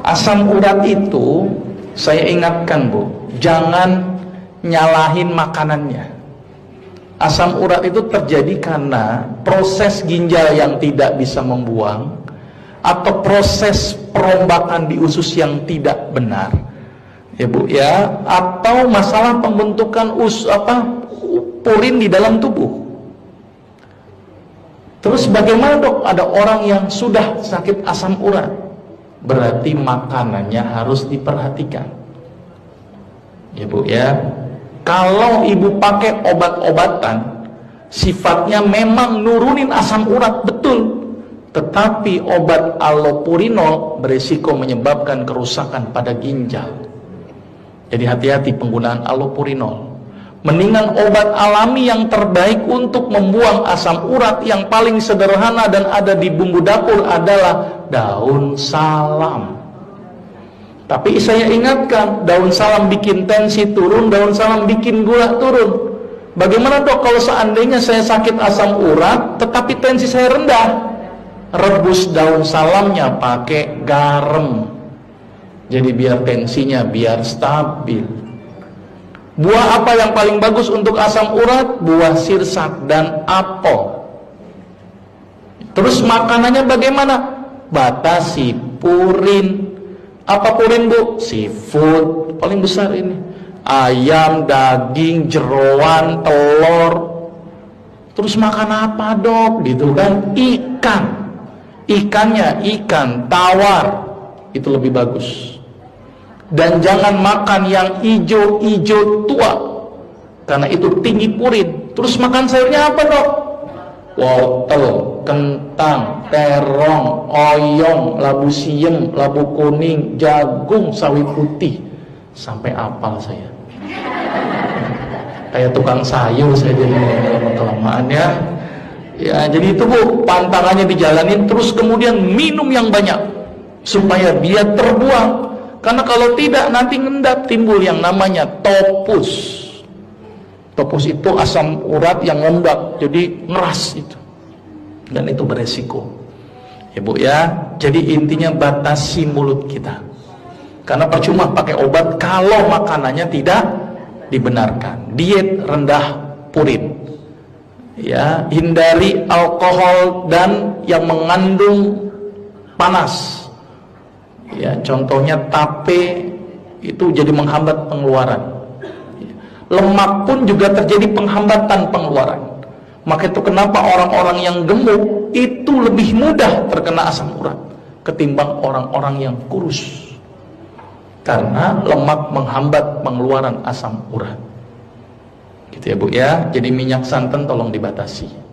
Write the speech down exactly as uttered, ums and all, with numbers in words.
Asam urat itu, saya ingatkan Bu, jangan nyalahin makanannya. Asam urat itu terjadi karena proses ginjal yang tidak bisa membuang, atau proses perombakan di usus yang tidak benar, ya Bu ya, atau masalah pembentukan us apa purin di dalam tubuh. Terus bagaimana dok? Ada orang yang sudah sakit asam urat, berarti makanannya harus diperhatikan, ya Bu ya. Kalau ibu pakai obat-obatan, sifatnya memang nurunin asam urat betul, tetapi obat allopurinol berisiko menyebabkan kerusakan pada ginjal. Jadi hati-hati penggunaan allopurinol. Mendingan obat alami yang terbaik untuk membuang asam urat yang paling sederhana dan ada di bumbu dapur adalah daun salam. Tapi saya ingatkan, daun salam bikin tensi turun, daun salam bikin gula turun. Bagaimana dok kalau seandainya saya sakit asam urat tetapi tensi saya rendah? Rebus daun salamnya pakai garam, jadi biar tensinya biar stabil. Buah apa yang paling bagus untuk asam urat? Buah sirsak dan apel. Terus makanannya bagaimana? Batasi purin. Apa purin Bu? Seafood paling besar ini, ayam, daging, jeroan, telur. Terus makan apa dok? Gitu kan? Ikan. Ikannya ikan tawar, itu lebih bagus. Dan jangan makan yang hijau-hijau tua, karena itu tinggi purin. Terus makan sayurnya apa dok? Wortel, kentang, terong, oyong, labu siem, labu kuning, jagung, sawi putih. Sampai apal saya, kayak tukang sayur saya jadi lama-kelamaan ya. Ya jadi itu Bu, pantangannya dijalanin. Terus kemudian minum yang banyak supaya dia terbuang. Karena kalau tidak nanti ngendap, timbul yang namanya topus. Topus itu asam urat yang ngendap, jadi ngeras itu, dan itu beresiko, ya Bu ya. Jadi intinya batasi mulut kita, karena percuma pakai obat kalau makanannya tidak dibenarkan. Diet rendah purin, ya. Hindari alkohol dan yang mengandung panas. Ya, contohnya tape itu jadi menghambat pengeluaran. Lemak pun juga terjadi penghambatan pengeluaran. Maka itu kenapa orang-orang yang gemuk itu lebih mudah terkena asam urat ketimbang orang-orang yang kurus. Karena lemak menghambat pengeluaran asam urat. Gitu ya Bu ya. Jadi minyak santan tolong dibatasi.